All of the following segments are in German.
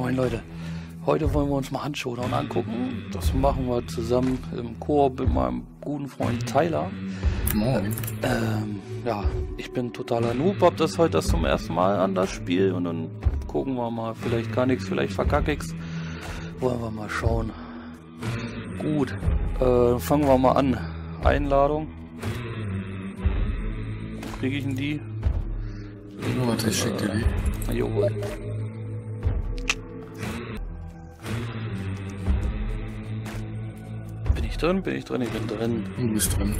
Moin Leute, heute wollen wir uns mal Handshowdown angucken. Das machen wir zusammen im Koop mit meinem guten Freund Tyler. Moin. Ja, ich bin totaler Noob, hab das heute zum ersten Mal an das Spiel und dann gucken wir mal, vielleicht kann ich's, vielleicht verkacke ich's. Wollen wir mal schauen. Gut, fangen wir mal an. Einladung. Kriege ich denn die? Warte, ich schick dir die. Jawohl. Bin ich drin? Bin ich drin? Ich bin drin. Du bist drin.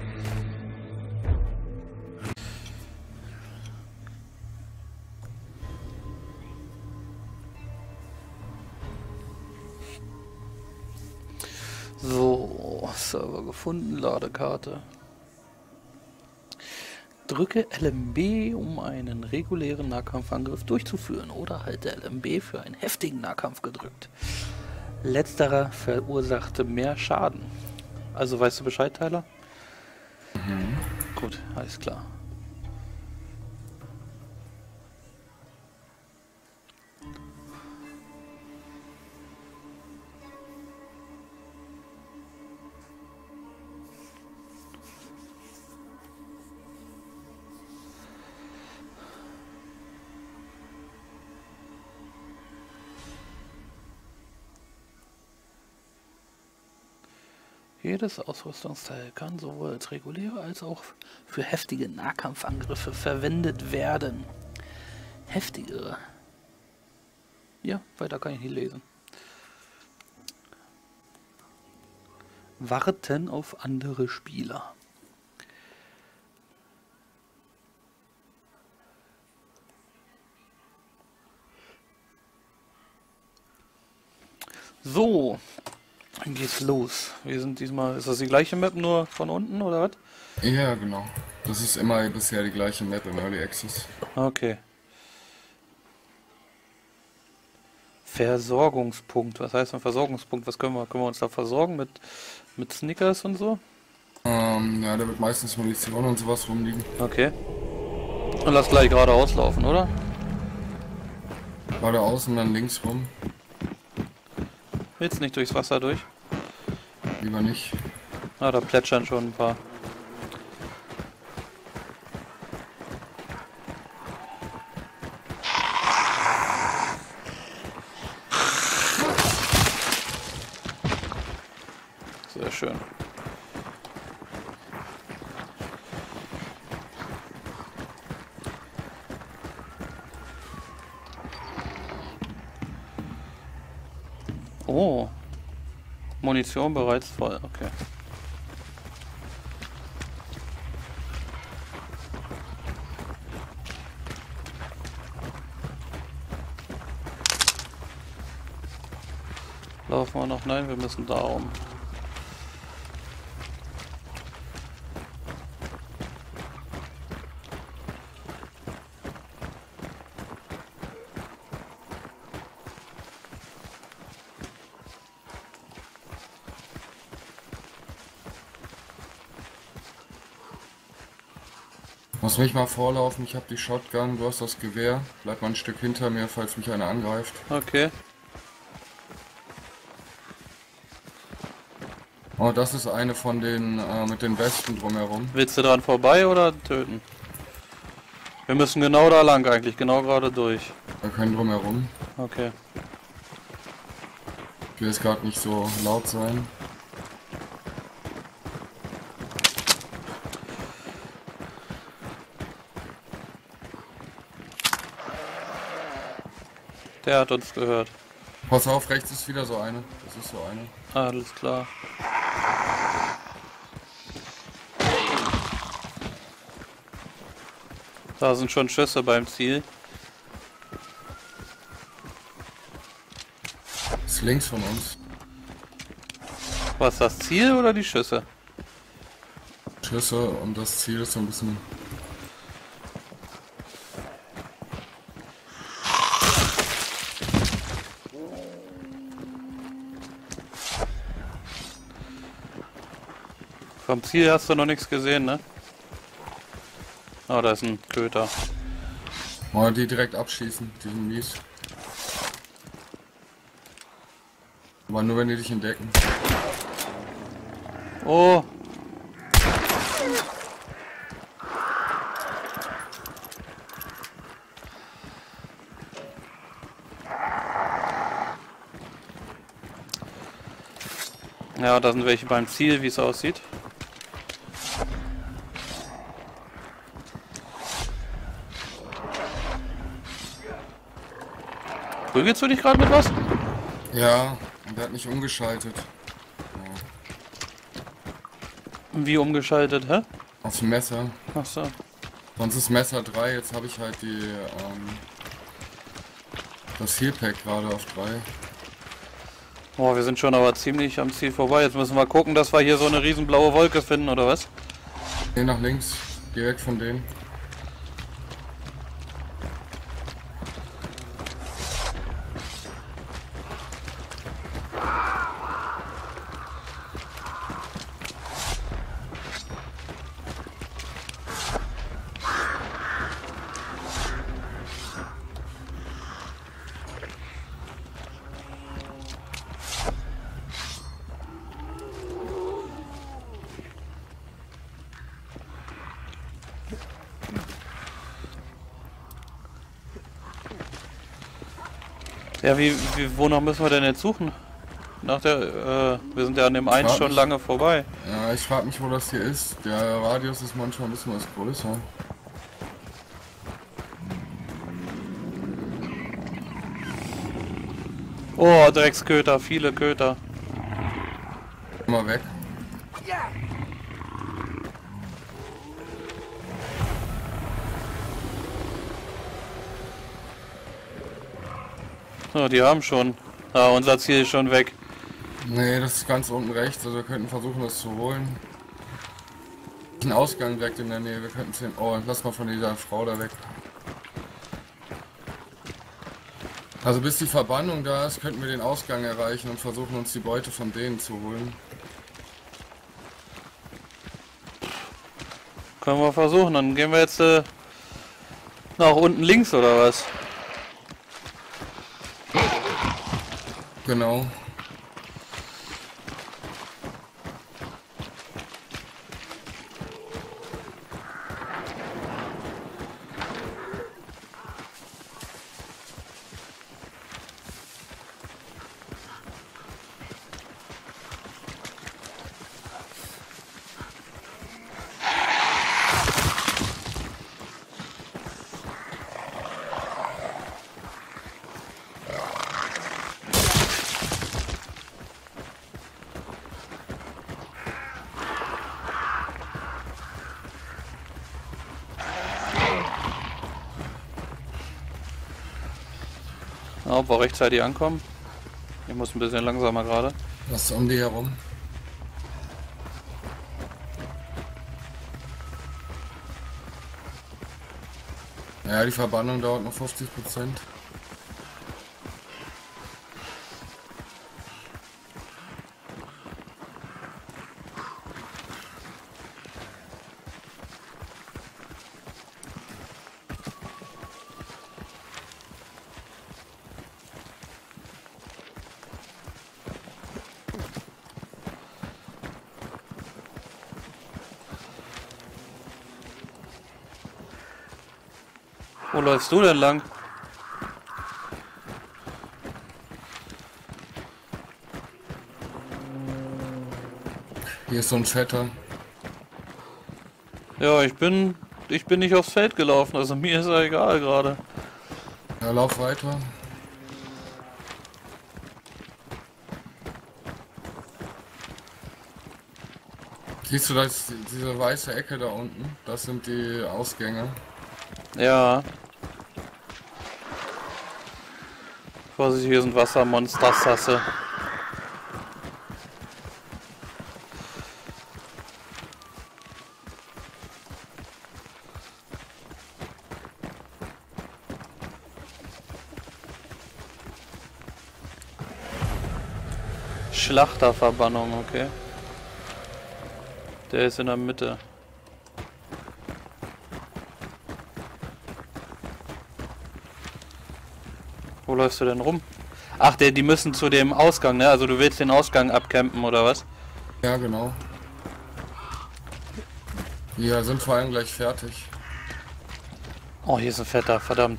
So, Server gefunden, Ladekarte. Drücke LMB, um einen regulären Nahkampfangriff durchzuführen, oder halte LMB für einen heftigen Nahkampf gedrückt. Letzterer verursachte mehr Schaden. Also weißt du Bescheid, Tyler? Mhm. Gut, alles klar. Jedes Ausrüstungsteil kann sowohl als reguläre als auch für heftige Nahkampfangriffe verwendet werden. Heftigere. Ja, weiter kann ich nicht lesen. Warten auf andere Spieler. So. Dann geht's los. Wir sind diesmal, ist das die gleiche Map, nur von unten, oder was? Ja, genau. Das ist immer bisher die gleiche Map im Early Access. Okay. Versorgungspunkt. Was heißt ein Versorgungspunkt? Was können wir uns da versorgen mit Snickers und so? Ja, da wird meistens Munition und sowas rumliegen. Okay. Und lass gleich geradeaus laufen, oder? Geradeaus und dann links rum. Willst nicht durchs Wasser durch? Lieber nicht. Ah, da plätschern schon ein paar. Sehr schön. Oh. Munition bereits voll, okay. Laufen wir noch? Nein, wir müssen da rum. Muss mich mal vorlaufen, ich habe die Shotgun, du hast das Gewehr. Bleib mal ein Stück hinter mir, falls mich einer angreift. Okay. Oh, das ist eine von den mit den Westen drumherum. Willst du dran vorbei oder töten? Wir müssen genau da lang eigentlich, genau gerade durch. Da können drumherum. Okay. Ich will jetzt gerade nicht so laut sein. Der hat uns gehört. Pass auf, rechts ist wieder so eine. Das ist so eine. Alles klar. Da sind schon Schüsse beim Ziel. Ist links von uns. Was, das Ziel oder die Schüsse? Schüsse und das Ziel ist so ein bisschen... Vom Ziel hast du noch nichts gesehen, ne? Oh, da ist ein Köter. Mal die direkt abschießen, die sind mies. Aber nur wenn die dich entdecken. Oh. Ja, da sind welche beim Ziel, wie es aussieht. Prügelst du dich gerade mit was? Ja, und der hat mich umgeschaltet. Wie umgeschaltet, hä? Aufs Messer. Ach so. Sonst ist Messer 3, jetzt habe ich halt die das Healpack gerade auf 3. Oh, wir sind schon aber ziemlich am Ziel vorbei. Jetzt müssen wir gucken, dass wir hier so eine riesen blaue Wolke finden, oder was? Geh nach links, direkt von denen. Ja, wonach müssen wir denn jetzt suchen? Nach der, wir sind ja an dem einen schon lange vorbei. Ja, ich frage mich, wo das hier ist. Der Radius ist manchmal ein bisschen was größer. Oh, Drecksköter, viele Köter. Mal weg. So, die haben schon. Ah, unser Ziel ist schon weg. Nee, das ist ganz unten rechts, also wir könnten versuchen, das zu holen. Ein Ausgang direkt in der Nähe, wir könnten sehen. Oh, lass mal von dieser Frau da weg. Also bis die Verbannung da ist, könnten wir den Ausgang erreichen und versuchen, uns die Beute von denen zu holen. Können wir versuchen, dann gehen wir jetzt nach unten links oder was? Genau. Ja, ob wir rechtzeitig ankommen. Ich muss ein bisschen langsamer gerade. Was ist um die herum? Ja, die Verbannung dauert noch 50%. Wo läufst du denn lang? Hier ist so ein Chatter. Ja, ich bin nicht aufs Feld gelaufen, also mir ist ja egal gerade. Ja, lauf weiter. Siehst du, da ist diese weiße Ecke da unten? Das sind die Ausgänge. Ja. Vorsicht, hier sind Wassermonster, Sasse. Schlachterverbannung, okay. Der ist in der Mitte. Wo läufst du denn rum? Ach, die müssen zu dem Ausgang, ne? Also du willst den Ausgang abcampen, oder was? Ja, genau. Wir sind vor allem gleich fertig. Oh, hier ist ein Fetter, verdammt.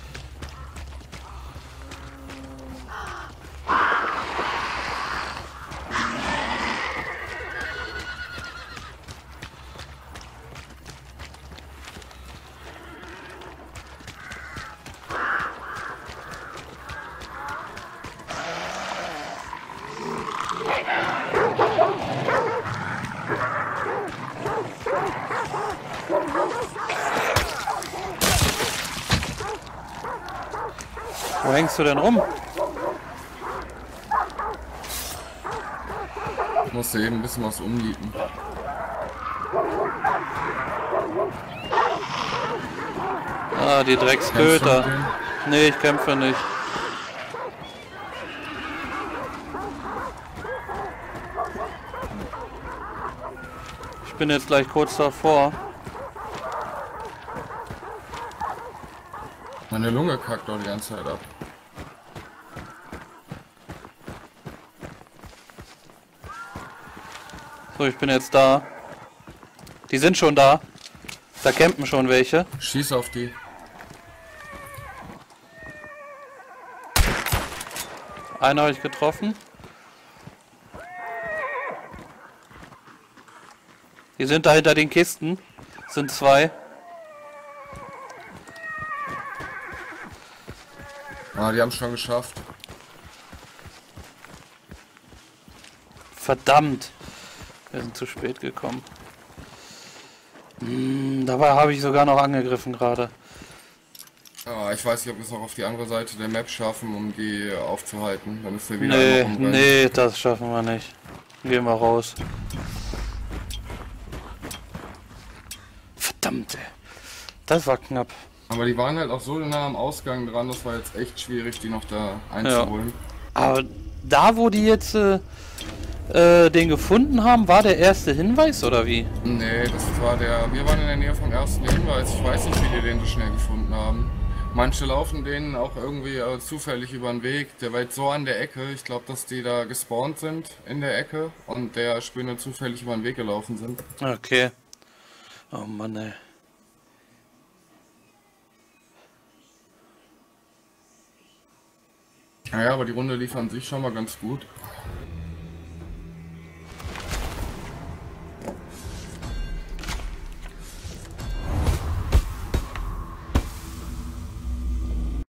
Wo hängst du denn rum? Ich musste eben ein bisschen was umnieten. Ah, die Drecksköter. Nee, ich kämpfe nicht. Ich bin jetzt gleich kurz davor. Meine Lunge kackt doch die ganze Zeit ab. So, ich bin jetzt da. Die sind schon da. Da campen schon welche. Schieß auf die. Einen habe ich getroffen. Die sind da hinter den Kisten. Sind zwei. Ah, die haben es schon geschafft. Verdammt. Wir sind zu spät gekommen. Dabei habe ich sogar noch angegriffen gerade. Ah, ich weiß nicht, ob wir es auch auf die andere Seite der Map schaffen, um die aufzuhalten. Dann ist der wieder Nee, einmal rumrennen. nee, das schaffen wir nicht. Gehen wir raus. Verdammt, ey. Das war knapp. Aber die waren halt auch so nah am Ausgang dran, das war jetzt echt schwierig, die noch da einzuholen. Aber da, wo die jetzt den gefunden haben, war der erste Hinweis oder wie? Nee, das war der. Wir waren in der Nähe vom ersten Hinweis. Ich weiß nicht, wie die den so schnell gefunden haben. Manche laufen denen auch irgendwie zufällig über den Weg. Der war jetzt so an der Ecke. Ich glaube, dass die da gespawnt sind in der Ecke und der Spinne zufällig über den Weg gelaufen sind. Okay. Oh Mann, ey. Naja, aber die Runde lief an sich schon mal ganz gut.